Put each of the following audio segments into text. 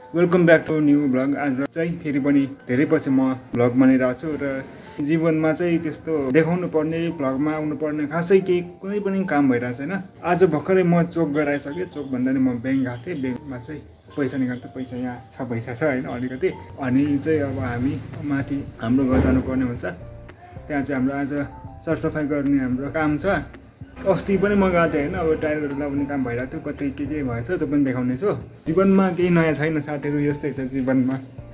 Welcome back to new vlog. आज चाहिँ फेरि पनि धेरै पछि म भ्लग बनाइरहेको छु र जीवनमा चाहिँ त्यस्तो देखाउनु पर्ने भ्लगमा आउनु पर्ने खासै केही कुनै पनि काम भइरहेको छैन। आज भर्खरै म चोक गएर आइसकेँ। चोक भन्दा नि म ब्याङ्क गएको थिएँ। ब्याङ्कमा चाहिँ पैसा निकाल्दा पैसा यहाँ छ पैसा छ होइन अलिकति। अनि चाहिँ अब हामी माथि हाम्रो घर जानुपर्ने हुन्छ। त्यहाँ चाहिँ हाम्रो आज सरसफाइ गर्ने हाम्रो काम छ। अस्ति पनि म गएको थिएँ होइन। अब टायरहरू लगाउने काम भइरहेको थियो। कतै के भएछ त्यो पनि देखाउने छु। जीवनमा केही नयाँ छैन साथीहरू, यस्तै छ जीवनमा।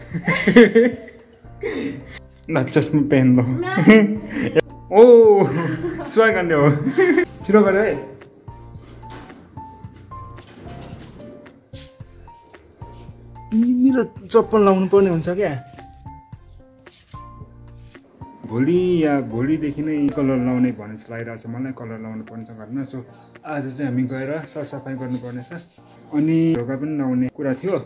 चस्मा पेन लो। ओ स्वाग गर्ने हो। छिटो गर है। मेरो चप्पल लाउनु पर्ने हुन्छ क्या। भोलिदेखि नै कलर लाउने भन्ने जस्तो लागिरहेको छ मलाई। कलर लाउनु पर्ने छ घरमा। सो आज चाहिँ हामी गएर सरसफाइ गर्नुपर्ने छ। अनि ढोका पनि लाउने कुरा थियो।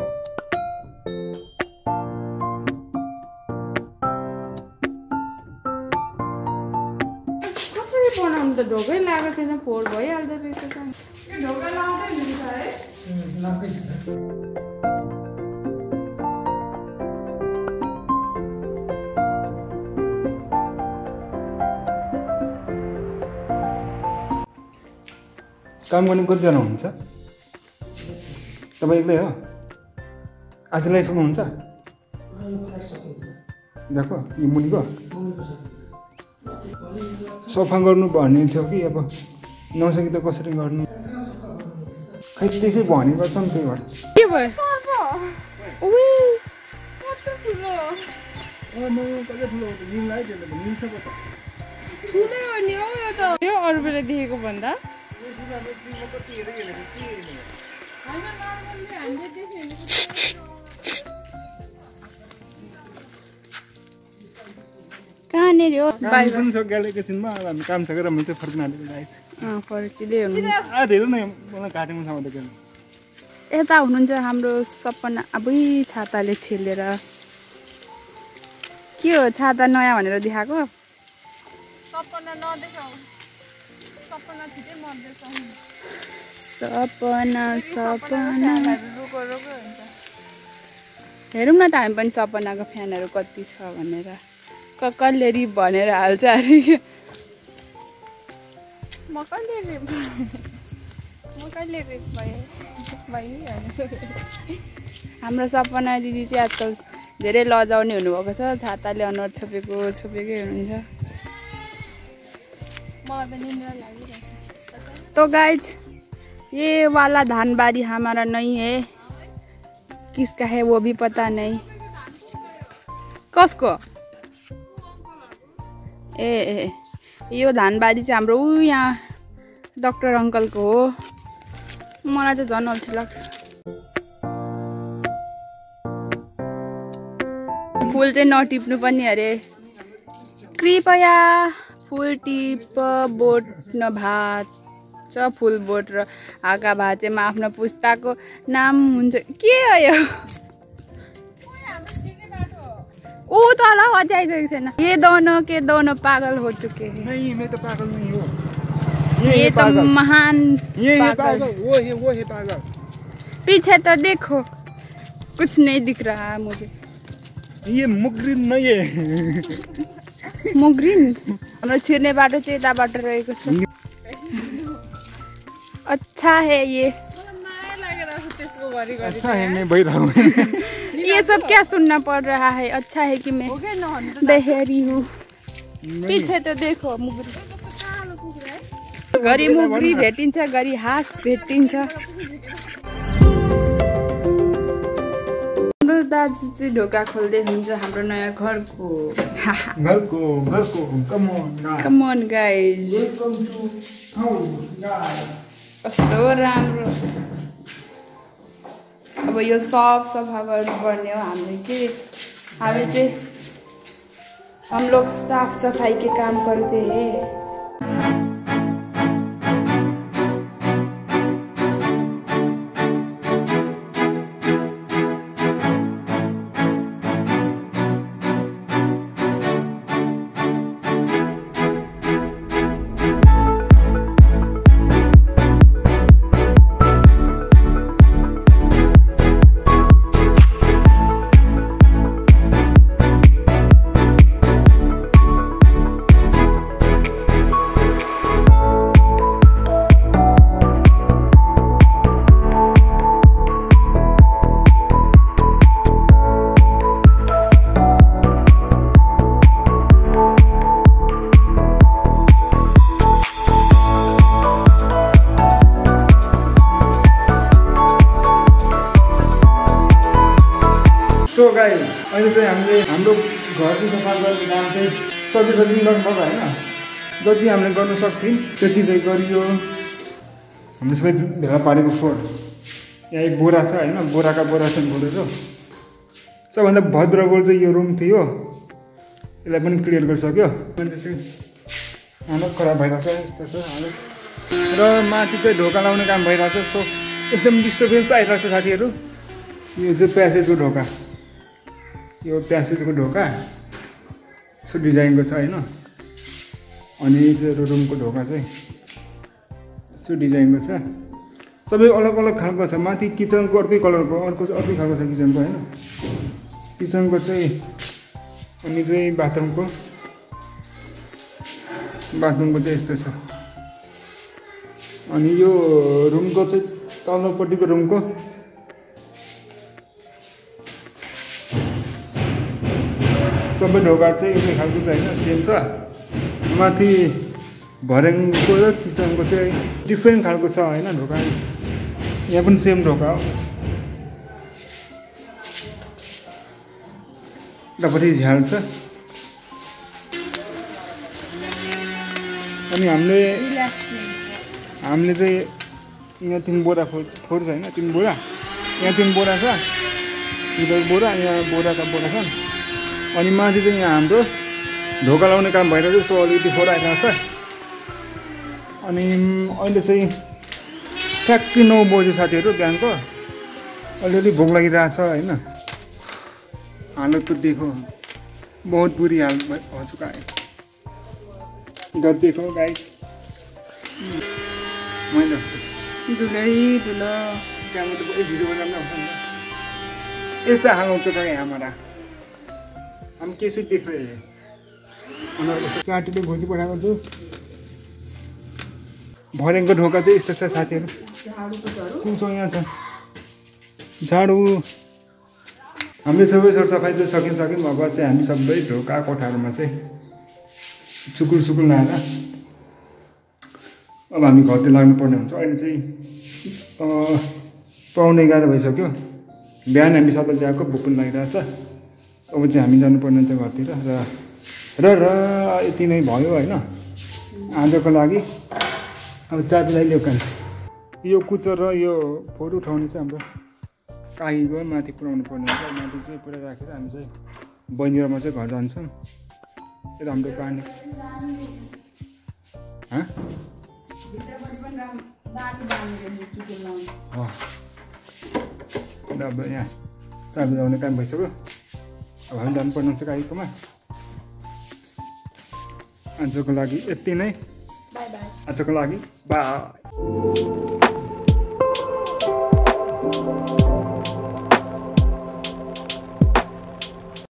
कसरी बनाउनु त ढोकै लागेको छैन, फोहोर भइहाल्दो रहेछ त। ढोका लाउँदै हुन्छ है? लाग्दैछ। काम गर्ने कतिजना हुन्छ? तपाईँ एक्लै हो? आजलाई सक्नुहुन्छ? जाको यो मुनिको सफा गर्नु भन्ने थियो कि अब नसके त कसरी गर्नु? खै त्यसै भन्ने गर्छ नि त्यही भएर। के भयो? ओइ कस्तो ठुलो। ठुलै हो नि हौ यो त। यो अरू बेला देखेको भन्दा कहाँनिर हो? बाहिर छ ग्यालेक्सीमा। हामी काम सकेर म चाहिँ फर्किन आएको। फर्किँदै हुनुहुन्छ। धेरै नै मलाई काटेको छ त। यता हुनुहुन्छ हाम्रो सपना। अबै छाताले छेलेर के हो? छाता नयाँ भनेर देखाएको? सपना नदेखाऊ। सपना छिटै मर्दैछ। सपना हेरौँ न त हामी पनि सपनाको फ्यानहरू कति छ भनेर। कसले रिप भनेर हाल्छ अरे। म कहिले रिप भएँ। हाम्रो सपना दिदी चाहिँ आजकल धेरै लजाउने हुनुभएको छ। छाताले अनुहार छोपेकै हुनुहुन्छ। तो गाइज ये वाला धान बाड़ी हमारा नहीं है। किसका है वो भी पता नहीं। कसको? ए यो धान बाड़ी चाहिँ हाम्रो यहाँ डाक्टर अङ्कलको हो। मलाई त झन् अल्छी लाग्छ। फुल चाहिँ नटिप्नु पनि अरे। कृपया फुल टिप बोट नभात फुल बोट र हाका भाँचेमा आफ्नो पुस्ताको नाम हुन्छ। के हो यो? ऊ तल अझै आइसकेको छैन। ये दोनों पागल हो चुके हैं। नहीं मैं तो पागल नहीं हूँ। ये तो महान पागल। वो है पागल। पीछे तो देखो कुछ नहीं दिख रहा है मुझे। ये मुग्रिन नहीं है। मुग्रिन हाम्रो छिर्ने बाटो चाहिँ यताबाट रहेको छ। अच्छा है ये। अच्छा है मैं बही रहा हूँ। ये सब क्या सुनना पड़ रहा है? अच्छा है कि मैं बहरी हूँ। पीछे तो देखो मुग्री। घरि मुग्री भेटिन्छ, घरि हाँस भेटिन्छ। हाम्रो दाजु चाहिँ ढोका खोल्दै हुन्छ हाम्रो नयाँ घरको। Come on guys. कस्तो राम्रो। अब यो सब सफा गर्नुपर्ने हो हामी चाहिँ हम लोग साफ सफाई के काम करते हैं। गाइस अहिले चाहिँ हामीले हाम्रो घर चाहिँ सफा गर्ने काम चाहिँ सकिसक्नु लगभग होइन जति हामीले गर्न सक्थ्यौँ त्यति चाहिँ गरियो हामीले सबै भेला पारेको फोहोर यहाँ एक बोरा छ होइन बोराका बोरा छन् बोलेको सबभन्दा भद्र गोल चाहिँ यो रुम थियो यसलाई पनि क्लियर गरिसक्यो अनि चाहिँ हालत खराब भइरहेको छ यस्तो छ हालत र माथि चाहिँ ढोका लाउने काम भइरहेको छ सो एकदम डिस्टर्बेन्स आइरहेको छ साथीहरू यो चाहिँ प्यासेजको ढोका यो प्यासेजको ढोका यसो डिजाइनको छ होइन अनि चाहिँ रुमको ढोका चाहिँ यस्तो डिजाइनको छ सबै अलग अलग खालको छ माथि किचनको अर्कै कलरको अर्को अर्कै खालको छ किचनको होइन किचनको चाहिँ अनि चाहिँ बाथरुमको चाहिँ यस्तो छ अनि यो रुमको चाहिँ तल्लोपट्टिको रुमको सबै ढोका चाहिँ एउटै खालको छ होइन सेम छ माथि भर्याङको र किचनको चाहिँ डिफ्रेन्ट खालको छ होइन ढोका यहाँ पनि सेम ढोका हो यतापट्टि झ्याल छ अनि हामीले चाहिँ यहाँ 3 बोरा फोहोर छ होइन 3 बोरा यहाँ 3 बोरा छ इधर बोरा यहाँ बोराका बोरा छन् अनि माथि चाहिँ यहाँ हाम्रो ढोका लाउने काम भइरहेको छ सो अलिकति फोहोर आइरहेको छ अनि अहिले चाहिँ ठ्याक्कै 9 बजे साथीहरू बिहानको अलिअलि भोक लागिरहेको छ होइन हालत तो देखो बहुत बुरी हाल हो चुका है इधर देखो गाइस मैले धुलो त्यहाँबाट त भिडियो बनाउन आउँछ नि यस्तो हाल हो चुका है हमारा हम कैसे देख रहे हैं काटीले भोजी पठाएको छु भर्याङको ढोका चाहिँ यस्तो छ साथीहरू कुन छ यहाँ छ झाडु हामीले सबै सरसफाइ चाहिँ सकिसक्यौँ अब चाहिँ हामी सबै ढोका कोठाहरूमा चाहिँ सुकुल लगाएर अब हामी घरतिर लाग्नुपर्ने हुन्छ अहिले चाहिँ 11:15 भइसक्यो बिहान हामी सबै आएको भोक पनि लागिरहेछ अब चाहिँ हामी जानुपर्ने हुन्छ घरतिर र यति नै भयो होइन आजको लागि अब चाबी ल्याइदेऊ कान्छ यो कुचो र यो फोटो उठाउने चाहिँ हाम्रो काहीको माथि पुऱ्याउनु पर्ने हुन्छ माथि चाहिँ पुरा राखेर हामी चाहिँ बहिनीमा चाहिँ घर जान्छौँ यता हाम्रो पानी अब यहाँ चाबी ल्याउने काम भइसक्यो अब हामी जानुपर्ने हुन्छ काहीकोमा आजको लागि यति नै आजको लागि बाई